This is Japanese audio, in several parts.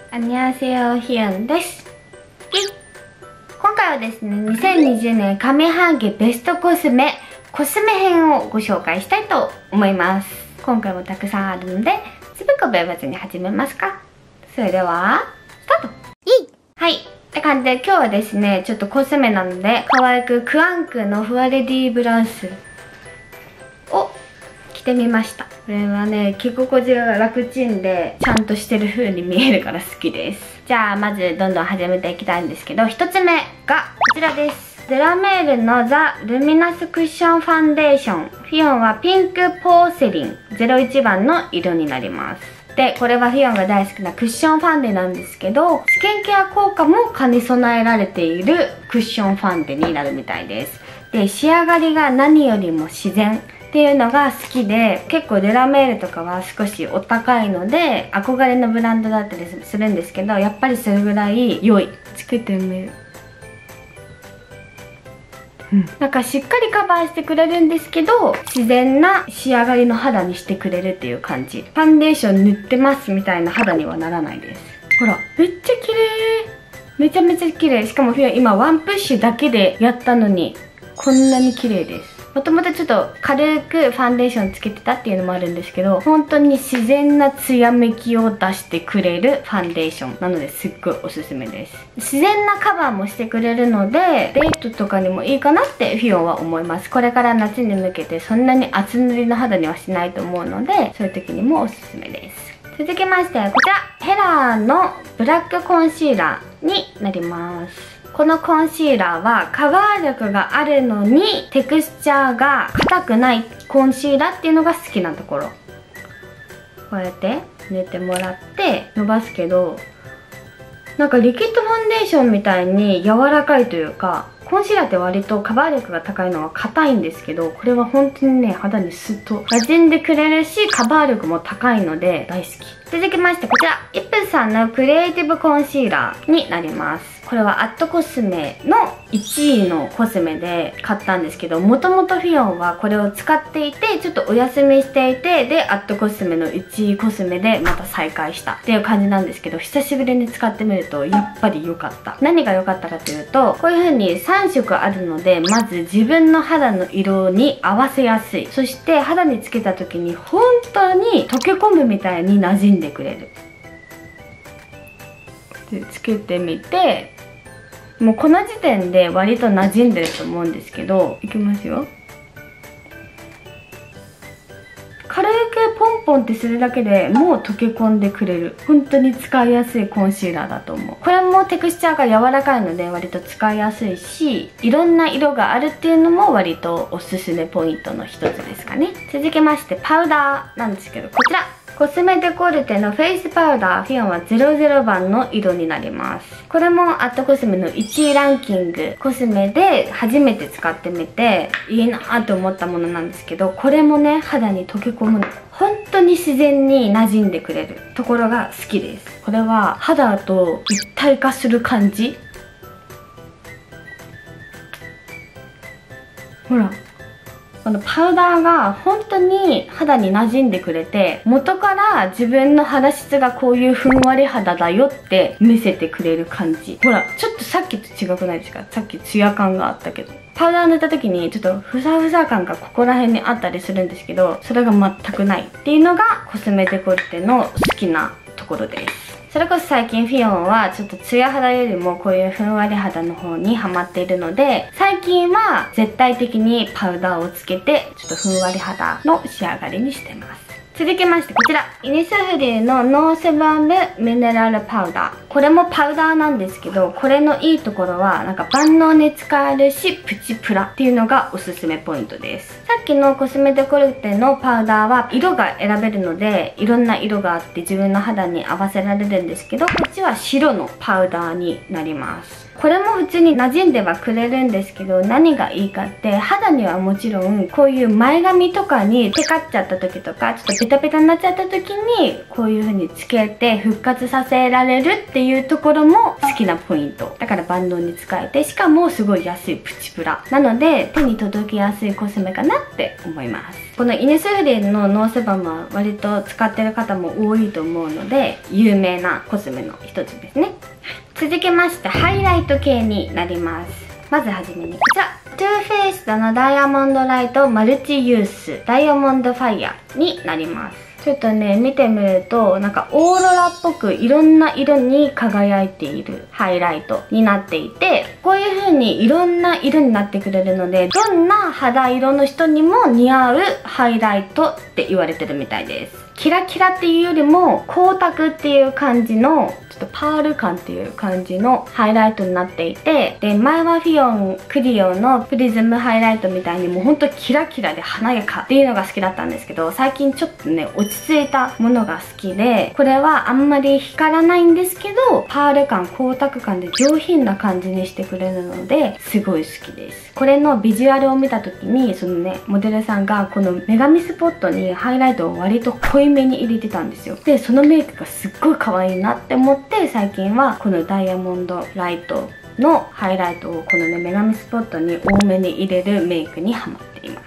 안녕하세요、ひよんです。今回はですね、2020年上半期ベストコスメ編をご紹介したいと思います。今回もたくさんあるので、つべこべ言わずに始めますか。それでは、スタート。はい。って感じで今日はですね、ちょっとコスメなので、可愛くクアンクのフワレディブラウスを着てみました。これはね、着心地が楽ちんでちゃんとしてる風に見えるから好きです。じゃあまずどんどん始めていきたいんですけど、1つ目がこちらです。デラメールのザ・ルミナスクッションファンデーション。フィオンはピンクポーセリン01番の色になります。で、これはフィオンが大好きなクッションファンデなんですけど、スキンケア効果も兼ね備えられているクッションファンデになるみたいです。で、仕上がりが何よりも自然っていうのが好きで、結構デラメールとかは少しお高いので憧れのブランドだったりするんですけど、やっぱりそれぐらい良い。つけてみる。なんかしっかりカバーしてくれるんですけど、自然な仕上がりの肌にしてくれるっていう感じ。ファンデーション塗ってますみたいな肌にはならないです。ほら、めっちゃ綺麗。めちゃめちゃ綺麗。しかもフィオン今ワンプッシュだけでやったのにこんなに綺麗です。もともとちょっと軽くファンデーションつけてたっていうのもあるんですけど、本当に自然なツヤめきを出してくれるファンデーションなのですっごいおすすめです。自然なカバーもしてくれるので、デートとかにもいいかなってフィオンは思います。これから夏に向けてそんなに厚塗りの肌にはしないと思うので、そういう時にもおすすめです。続きましてこちら、ヘラーのブラックコンシーラーになります。このコンシーラーはカバー力があるのにテクスチャーが硬くないコンシーラーっていうのが好きなところ。こうやって塗ってもらって伸ばすけど、なんかリキッドファンデーションみたいに柔らかいというか、コンシーラーって割とカバー力が高いのは硬いんですけど、これは本当にね、肌にスッと馴染んでくれるし、カバー力も高いので大好き。続きましてこちら、イプさんのクリエイティブコンシーラーになります。これはアットコスメの1位のコスメで買ったんですけど、もともとフィオンはこれを使っていて、ちょっとお休みしていて、で、アットコスメの1位コスメでまた再開したっていう感じなんですけど、久しぶりに使ってみるとやっぱり良かった。何が良かったかというと、こういう風に3色あるので、まず自分の肌の色に合わせやすい。そして肌につけた時に本当に溶け込むみたいに馴染んでくれる。で、つけてみて、もうこの時点で割と馴染んでると思うんですけど、いきますよ。軽くポンポンってするだけでもう溶け込んでくれる。本当に使いやすいコンシーラーだと思う。これもテクスチャーが柔らかいので割と使いやすいし、いろんな色があるっていうのも割とおすすめポイントの一つですかね。続きましてパウダーなんですけど、こちらコスメデコルテのフェイスパウダー、フィオンは00番の色になります。これもアットコスメの1位ランキングコスメで初めて使ってみていいなーって思ったものなんですけど、これもね、肌に溶け込むの。本当に自然に馴染んでくれるところが好きです。これは肌と一体化する感じ。ほら。このパウダーが本当に肌に馴染んでくれて、元から自分の肌質がこういうふんわり肌だよって見せてくれる感じ。ほら、ちょっとさっきと違くないですか？さっきツヤ感があったけど。パウダー塗った時にちょっとふさふさ感がここら辺にあったりするんですけど、それが全くないっていうのがコスメデコルテの好きなところです。それこそ最近フィオンはちょっとツヤ肌よりもこういうふんわり肌の方にハマっているので、最近は絶対的にパウダーをつけてちょっとふんわり肌の仕上がりにしてます。続きましてこちら、イニスフリーのノーセバムミネラルパウダー。これもパウダーなんですけど、これのいいところはなんか万能に使えるしプチプラっていうのがおすすめポイントです。さっきのコスメデコルテのパウダーは色が選べるので、いろんな色があって自分の肌に合わせられるんですけど、こっちは白のパウダーになります。これも普通に馴染んではくれるんですけど、何がいいかって肌にはもちろんこういう前髪とかにテカっちゃった時とかちょっとペタペタになっちゃった時にこういう風につけて復活させられるっていうところも好きなポイントだから、万能に使えて、しかもすごい安いプチプラなので手に届きやすいコスメかなって思います。 このイニスフリーのノースバムは割と使ってる方も多いと思うので有名なコスメの一つですね。続きましてハイライト系になります。まずはじめにこちら、トゥーフェイストのダイヤモンドライトマルチユースダイヤモンドファイヤーになります。ちょっとね見てみるとなんかオーロラっぽくいろんな色に輝いているハイライトになっていて、こういう風にいろんな色になってくれるのでどんな肌色の人にも似合うハイライトって言われてるみたいです。キラキラっていうよりも光沢っていう感じのちょっとパール感っていう感じのハイライトになっていて、で前はフィオンクリオのプリズムハイライトみたいにもうほんとキラキラで華やかっていうのが好きだったんですけど、最近ちょっとね落ち着いたものが好きで、これはあんまり光らないんですけどパール感光沢感で上品な感じにしてくれるのですごい好きです。これのビジュアルを見た時にそのねモデルさんがこの女神スポットにハイライトを割と濃いめに入れてたんですよ。でそのメイクがすっごい可愛いなって思って最近はこのダイヤモンドライトのハイライトをこのね女神スポットに多めに入れるメイクにハマっています。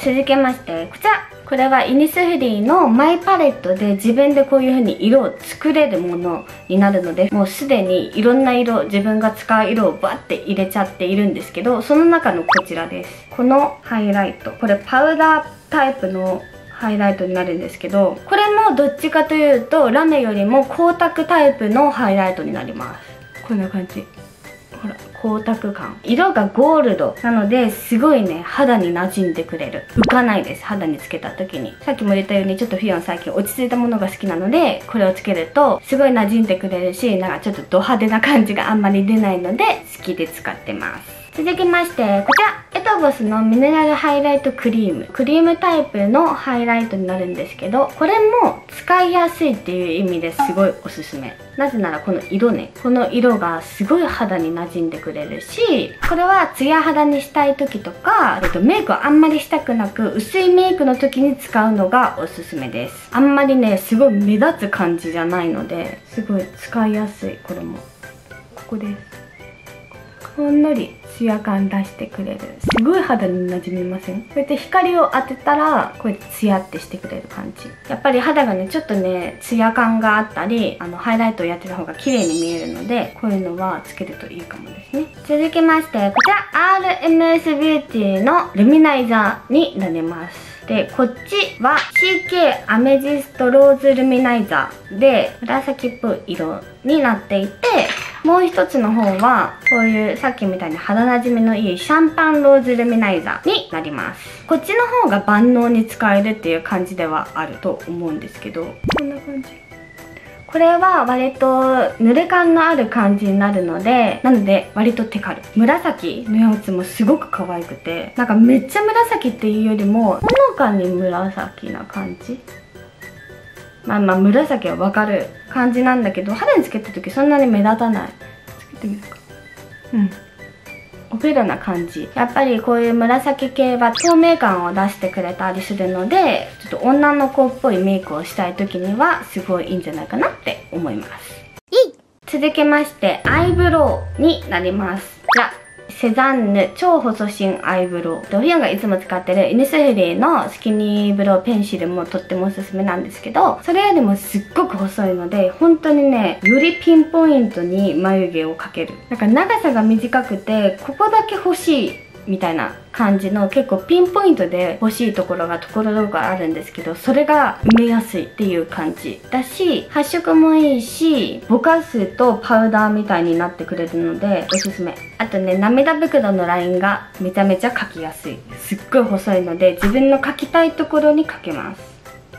続きましてこちら、これはイニスフリーのマイパレットで自分でこういう風に色を作れるものになるので、もうすでにいろんな色、自分が使う色をバッて入れちゃっているんですけど、その中のこちらです。このハイライト、これパウダータイプのハイライトになるんですけど、これもどっちかというとラメよりも光沢タイプのハイライトになります。こんな感じ、ほら光沢感、色がゴールドなのですごいね肌に馴染んでくれる。浮かないです、肌につけた時に。さっきも言ったようにちょっとフィオン最近落ち着いたものが好きなので、これをつけるとすごい馴染んでくれるし、なんかちょっとド派手な感じがあんまり出ないので好きで使ってます。続きましてこちら、エトボスのミネラルハイライトクリームタイプのハイライトになるんですけど、これも使いやすいっていう意味ですごいおすすめ。なぜならこの色ね、この色がすごい肌に馴染んでくれるし、これはツヤ肌にしたい時とか、メイクをあんまりしたくなく薄いメイクの時に使うのがおすすめです。あんまりねすごい目立つ感じじゃないのですごい使いやすい。これもここです。ほんのりツヤ感出してくれる。すごい肌に馴染みません？こうやって光を当てたらこうやってツヤってしてくれる感じ。やっぱり肌がねちょっとねツヤ感があったり、ハイライトをやってた方が綺麗に見えるので、こういうのはつけるといいかもですね。続きましてこちら RMS ビューティーのルミナイザーになります。でこっちは CK アメジストローズルミナイザーで紫っぽい色になっていて、もう一つの方はこういうさっきみたいに肌なじみのいいシャンパンローズルミナイザーになります。こっちの方が万能に使えるっていう感じではあると思うんですけど、こんな感じ。これは割と濡れ感のある感じになるので、割とテカる。紫のやつもすごく可愛くて、なんかめっちゃ紫っていうよりもほのかに紫な感じ。まあ紫はわかる感じなんだけど、肌につけた時そんなに目立たない。つけてみるか。おフェルな感じ。やっぱりこういう紫系は透明感を出してくれたりするので、ちょっと女の子っぽいメイクをしたい時にはすごいいいんじゃないかなって思います。続きましてアイブロウになります。じゃあセザンヌ超細身アイブロウ。フィオンがいつも使ってるイニスフリーのスキニーブロウペンシルもとってもおすすめなんですけど、それよりもすっごく細いので本当にねよりピンポイントに眉毛を描ける。なんか長さが短くてここだけ欲しいみたいな感じの結構ピンポイントで欲しいところがところどころあるんですけど、それが埋めやすいっていう感じだし、発色もいいしぼかすとパウダーみたいになってくれるのでおすすめ。あとね涙袋のラインがめちゃめちゃ描きやすい。すっごい細いので自分の描きたいところに描けます。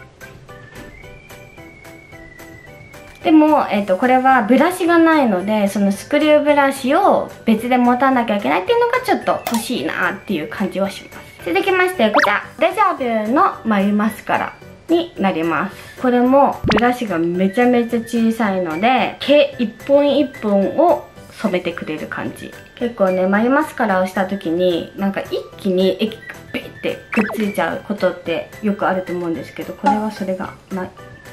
でも、これはブラシがないので、そのスクリューブラシを別で持たなきゃいけないっていうのがちょっと欲しいなっていう感じはします。続きましてこちらデジャビュの眉マスカラになります。これもブラシがめちゃめちゃ小さいので毛一本一本を染めてくれる感じ。結構ね眉マスカラをした時になんか一気に液がビッてくっついちゃうことってよくあると思うんですけど、これはそれがない。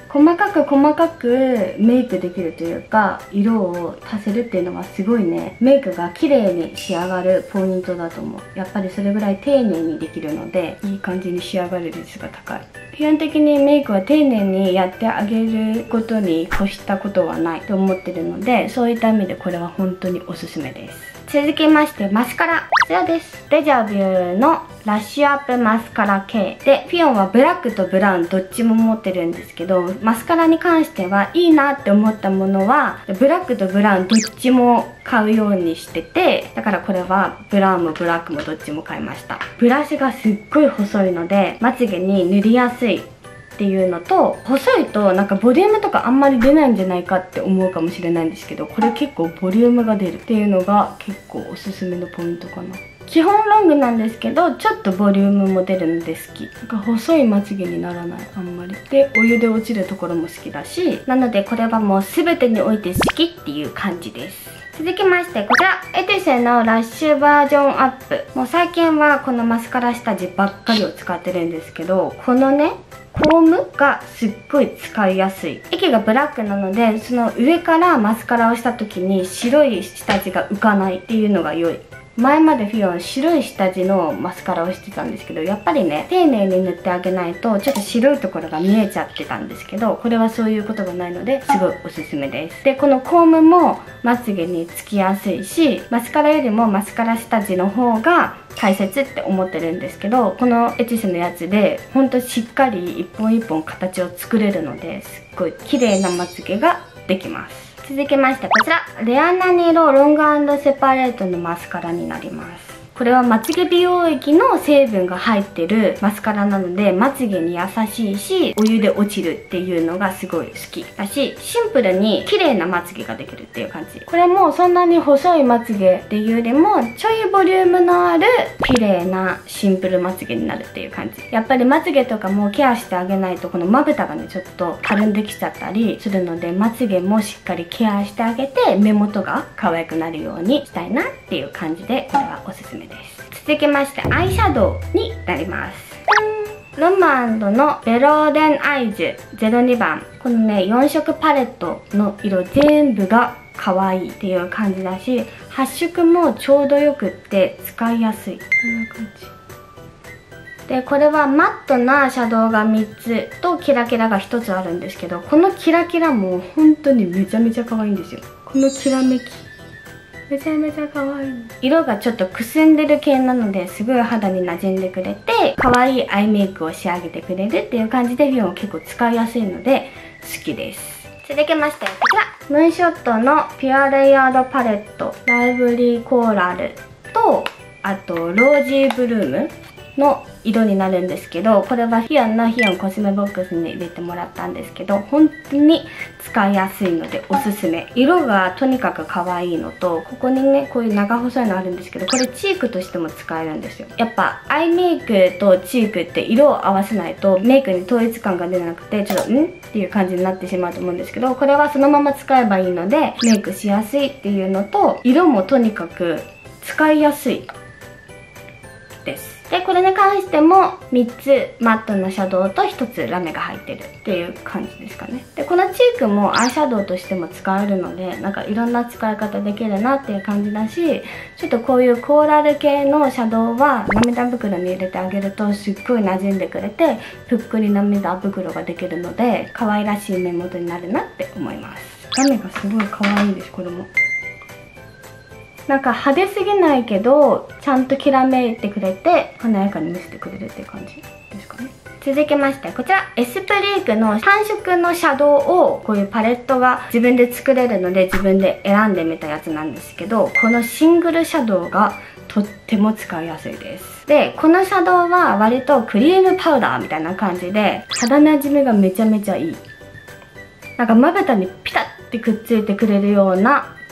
細かくメイクできるというか、色を足せるっていうのはすごいね、メイクが綺麗に仕上がるポイントだと思う。やっぱりそれぐらい丁寧にできるので、いい感じに仕上がる率が高い。基本的にメイクは丁寧にやってあげることに越したことはないと思ってるので、そういった意味でこれは本当におすすめです。続きましてマスカラ、こちらです。デジャビューのラッシュアップマスカラ系で、フィオンはブラックとブラウンどっちも持ってるんですけど、マスカラに関してはいいなって思ったものはブラックとブラウンどっちも買うようにしてて、だからこれはブラウンもブラックもどっちも買いました。ブラシがすっごい細いのでまつげに塗りやすいっていうのと、細いとなんかボリュームとかあんまり出ないんじゃないかって思うかもしれないんですけど、これ結構ボリュームが出るっていうのが結構おすすめのポイントかな。基本ロングなんですけど、ちょっとボリュームも出るので好き。なんか細いまつげにならない、あんまり。で、お湯で落ちるところも好きだし、なのでこれはもう全てにおいて好きっていう感じです。続きましてこちら、エテュセのラッシュバージョンアップ。もう最近はこのマスカラ下地ばっかりを使ってるんですけど、このねコームがすっごい使いやすい。液がブラックなので、その上からマスカラをした時に白い下地が浮かないっていうのが良い。前までフィオン白い下地のマスカラをしてたんですけど、やっぱりね丁寧に塗ってあげないとちょっと白いところが見えちゃってたんですけど、これはそういうことがないのですごいおすすめです。でこのコームもまつげにつきやすいし、マスカラよりもマスカラ下地の方が大切って思ってるんですけど、このエテュセのやつでほんとしっかり一本一本形を作れるので、すっごい綺麗なまつげができます。続きましてこちら、レアナニロロング&セパレートのマスカラになります。これはまつげ美容液の成分が入ってるマスカラなので、まつげに優しいし、お湯で落ちるっていうのがすごい好きだし、シンプルに綺麗なまつげができるっていう感じ。これもそんなに細いまつげっていうよりもちょいボリュームのある綺麗なシンプルまつげになるっていう感じ。やっぱりまつげとかもケアしてあげないと、このまぶたがねちょっとたるんできちゃったりするので、まつげもしっかりケアしてあげて目元が可愛くなるようにしたいなっていう感じで、これはおすすめです。続きましてアイシャドウになります。ロマンドのベローデンアイズ02番。このね4色パレットの色全部が可愛いっていう感じだし、発色もちょうどよくって使いやすい、こんな感じで、これはマットなシャドウが3つとキラキラが1つあるんですけど、このキラキラも本当にめちゃめちゃ可愛いんですよ。このきらめきめちゃめちゃ可愛い。色がちょっとくすんでる系なのですごい肌に馴染んでくれて、可愛いアイメイクを仕上げてくれるっていう感じで、フィオン結構使いやすいので好きです。続きましてこちら、ムーンショットのピュアレイヤードパレットライブリーコーラルと、あとロージーブルームの色になるんですけど、これはフィオンのフィオンコスメボックスに入れてもらったんですけど、本当に使いやすいのでおすすめ。色がとにかく可愛いのと、ここにねこういう長細いのあるんですけど、これチークとしても使えるんですよ。やっぱアイメイクとチークって色を合わせないとメイクに統一感が出なくて、ちょっとっていう感じになってしまうと思うんですけど、これはそのまま使えばいいのでメイクしやすいっていうのと、色もとにかく使いやすいです。でこれに関しても3つマットのシャドウと1つラメが入ってるっていう感じですかね。でこのチークもアイシャドウとしても使えるので、なんかいろんな使い方できるなっていう感じだし、ちょっとこういうコーラル系のシャドウは涙袋に入れてあげるとすっごい馴染んでくれて、ぷっくり涙袋ができるので可愛らしい目元になるなって思います。ラメがすごい可愛いです。これもなんか派手すぎないけどちゃんときらめいてくれて華やかに見せてくれるっていう感じですかね。続きましてこちら、エスプリークの3色のシャドウをこういうパレットが自分で作れるので自分で選んでみたやつなんですけど、このシングルシャドウがとっても使いやすいです。でこのシャドウは割とクリームパウダーみたいな感じで肌なじみがめちゃめちゃいい。なんかまぶたにピタッてくっついてくれるような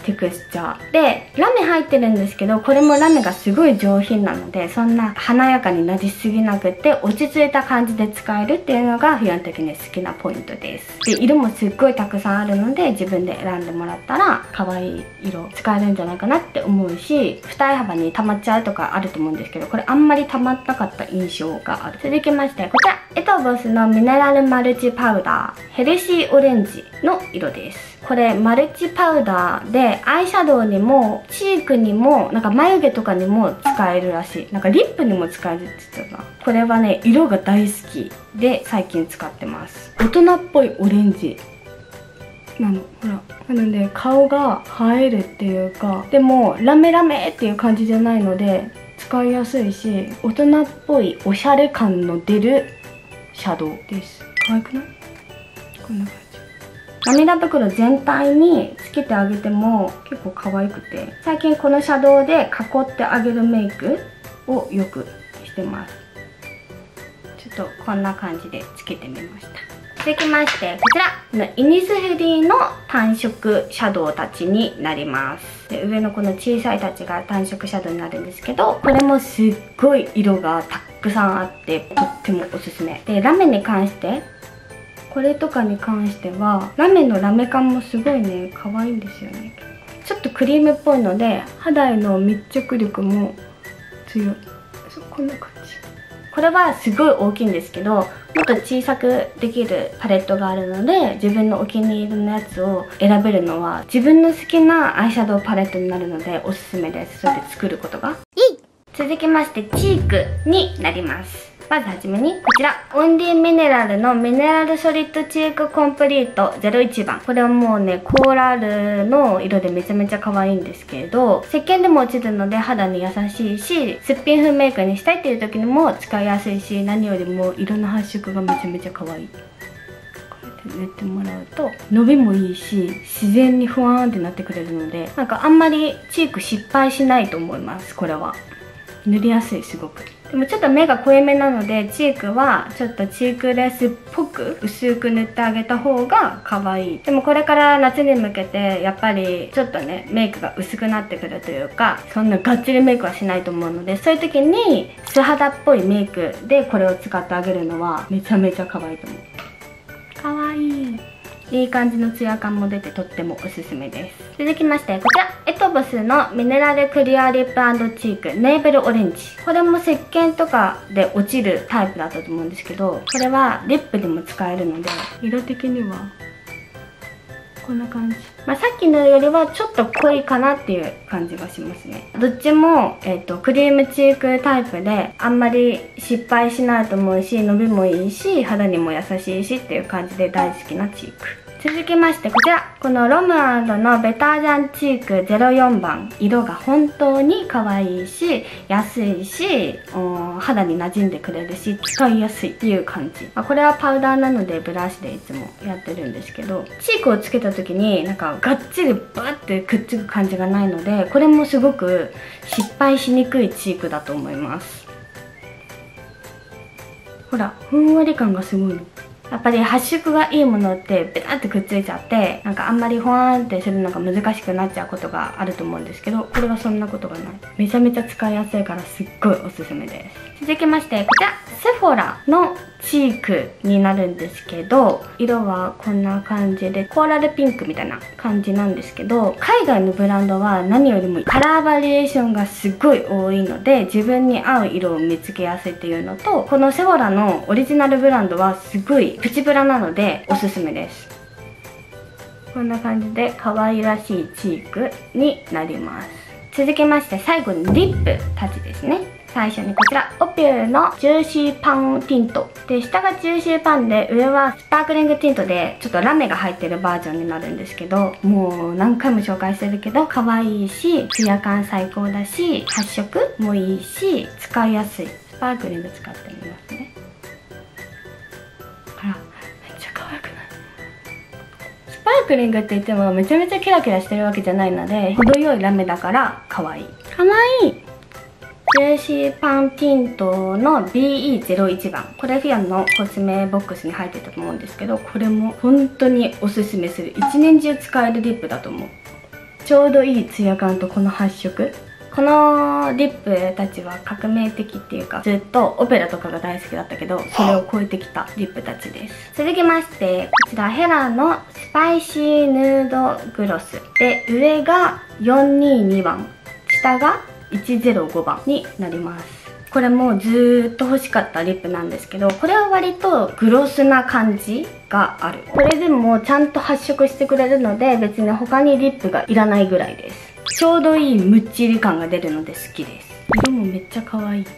テクスチャーで、ラメ入ってるんですけど、これもラメがすごい上品なので、そんな華やかになりすぎなくて落ち着いた感じで使えるっていうのがフィオン的に好きなポイントです。で、色もすっごいたくさんあるので、自分で選んでもらったら可愛い色使えるんじゃないかなって思うし、二重幅に溜まっちゃうとかあると思うんですけど、これあんまり溜まったかった印象がある。続きまして、こちらエトボスのミネラルマルチパウダーヘルシーオレンジの色です。これマルチパウダーでアイシャドウにもチークにもなんか眉毛とかにも使えるらしい。なんかリップにも使えるって言ってたな。これはね、色が大好きで最近使ってます。大人っぽいオレンジなの、ほら。なので顔が映えるっていうか、でもラメラメっていう感じじゃないので使いやすいし、大人っぽいおしゃれ感の出るシャドウです。可愛くない？こんな感じ。涙袋全体につけてあげても結構可愛くて、最近このシャドウで囲ってあげるメイクをよくしてます。ちょっとこんな感じでつけてみました。続きまして、こちらイニスフリーの単色シャドウたちになります。で、上のこの小さいたちが単色シャドウになるんですけど、これもすっごい色がたくさんあってとってもおすすめで、ラメに関してこれとかに関してはラメのラメ感もすごいね、可愛いんですよね。ちょっとクリームっぽいので肌への密着力も強い。こんな感じ。これはすごい大きいんですけど、もっと小さくできるパレットがあるので、自分のお気に入りのやつを選べるのは自分の好きなアイシャドウパレットになるのでおすすめです。そうやって作ることが。続きましてチークになります。まずはじめにこちらオンリーミネラルのミネラルソリッドチークコンプリート01番。これはもうね、コーラルの色でめちゃめちゃ可愛いんですけれど、石鹸でも落ちるので肌に優しいし、すっぴん風メイクにしたいっていう時にも使いやすいし、何よりも色の発色がめちゃめちゃ可愛い。こうやって塗ってもらうと伸びもいいし、自然にふわーんってなってくれるので、なんかあんまりチーク失敗しないと思います。これは塗りやすい、すごく。でもちょっと目が濃いめなので、チークはちょっとチークレスっぽく薄く塗ってあげた方が可愛い。でもこれから夏に向けてやっぱりちょっとね、メイクが薄くなってくるというか、そんながっちりメイクはしないと思うので、そういう時に素肌っぽいメイクでこれを使ってあげるのはめちゃめちゃ可愛いと思う。可愛い。いい感じのツヤ感も出てとってもおすすめです。続きましてこちらエトボスのミネラルクリアリップ&チークネーブルオレンジ。これも石鹸とかで落ちるタイプだったと思うんですけど、これはリップでも使えるので、色的にはこんな感じ。まあ、さっきのよりはちょっと濃いかなっていう感じがしますね。どっちも、クリームチークタイプであんまり失敗しないと思うし、伸びもいいし、肌にも優しいしっていう感じで大好きなチーク。続きましてこちら、このロムアンドのベタージャンチーク04番。色が本当に可愛いし、安いし、肌に馴染んでくれるし、使いやすいっていう感じ。これはパウダーなのでブラシでいつもやってるんですけど、チークをつけた時になんかがっちりバッてくっつく感じがないので、これもすごく失敗しにくいチークだと思います。ほら、ふんわり感がすごいの。やっぱり発色がいいものってベタってくっついちゃって、なんかあんまりほわーんってするのが難しくなっちゃうことがあると思うんですけど、これはそんなことがない。めちゃめちゃ使いやすいからすっごいおすすめです。続きましてこちらセフォラのチークになるんですけど、色はこんな感じでコーラルピンクみたいな感じなんですけど、海外のブランドは何よりもカラーバリエーションがすごい多いので、自分に合う色を見つけやすいっていうのと、このセフォラのオリジナルブランドはすごいプチプラなのでおすすめです。こんな感じで可愛らしいチークになります。続きまして最後にリップたちですね。最初にこちらオピューのジューシーパンティントで、下がジューシーパンで上はスパークリングティントでちょっとラメが入ってるバージョンになるんですけど、もう何回も紹介してるけど可愛いし、ツヤ感最高だし、発色もいいし、使いやすい。スパークリング使ってみますね。ほら、めっちゃ可愛くない？スパークリングって言ってもめちゃめちゃキラキラしてるわけじゃないので、程よいラメだから可愛い。可愛い。ジューシーパンティントの BE01 番。これフィアンのコスメボックスに入ってたと思うんですけど、これも本当におすすめする。一年中使えるリップだと思う。 ちょうどいいツヤ感とこの発色。このリップたちは革命的っていうか、ずっとオペラとかが大好きだったけど、それを超えてきたリップたちです。続きまして、こちらヘラのスパイシーヌードグロスで、上が422番、下が105番になります。これもずーっと欲しかったリップなんですけど、これは割とグロスな感じがある。これでもちゃんと発色してくれるので、別に他にリップがいらないぐらいです。ちょうどいいむっちり感が出るので好きです。色もめっちゃ可愛い。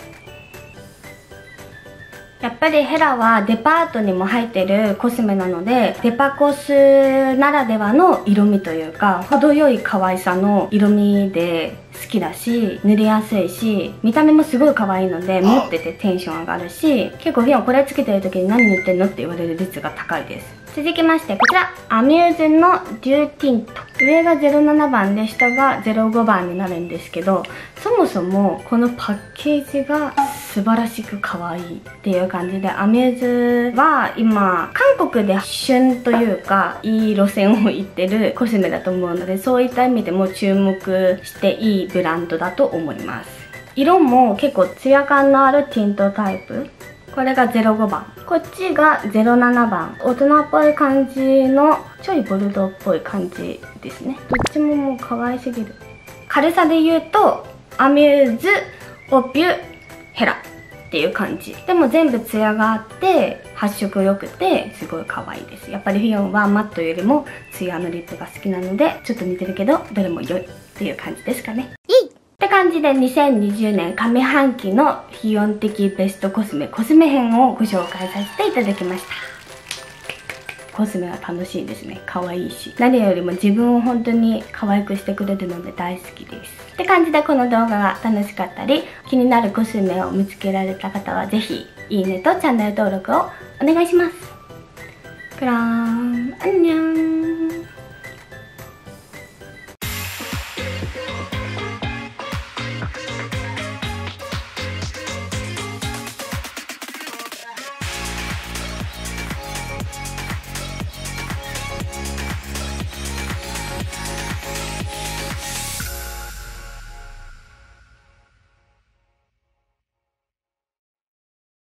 やっぱりヘラはデパートにも入ってるコスメなので、デパコスならではの色味というか、程よい可愛さの色味で好きだし、塗りやすいし、見た目もすごい可愛いので持っててテンション上がるし、結構フィオンこれつけてる時に何塗ってんのって言われる率が高いです。続きまして、こちらアミューズのデューティント、上が07番で下が05番になるんですけど、そもそもこのパッケージが素晴らしく可愛いっていう感じで、アミューズは今韓国で旬というかいい路線を行ってるコスメだと思うので、そういった意味でも注目していいブランドだと思います。色も結構ツヤ感のあるティントタイプ。これが05番、こっちが07番。大人っぽい感じのちょいボルドーっぽい感じですね。どっちももう可愛すぎる。軽さで言うとアミューズ、オピュ、ヘラっていう感じ。でも全部ツヤがあって発色良くてすごい可愛いです。やっぱりフィオンはマットよりもツヤのリップが好きなので、ちょっと似てるけどどれも良いっていう感じですかね。って感じで2020年上半期のフィオン的ベストコスメ編をご紹介させていただきました。コスメは楽しいですね。可愛いし、何よりも自分を本当に可愛くしてくれるので大好きです。って感じで、この動画が楽しかったり気になるコスメを見つけられた方はぜひいいねとチャンネル登録をお願いします。クラーン、アンニョン。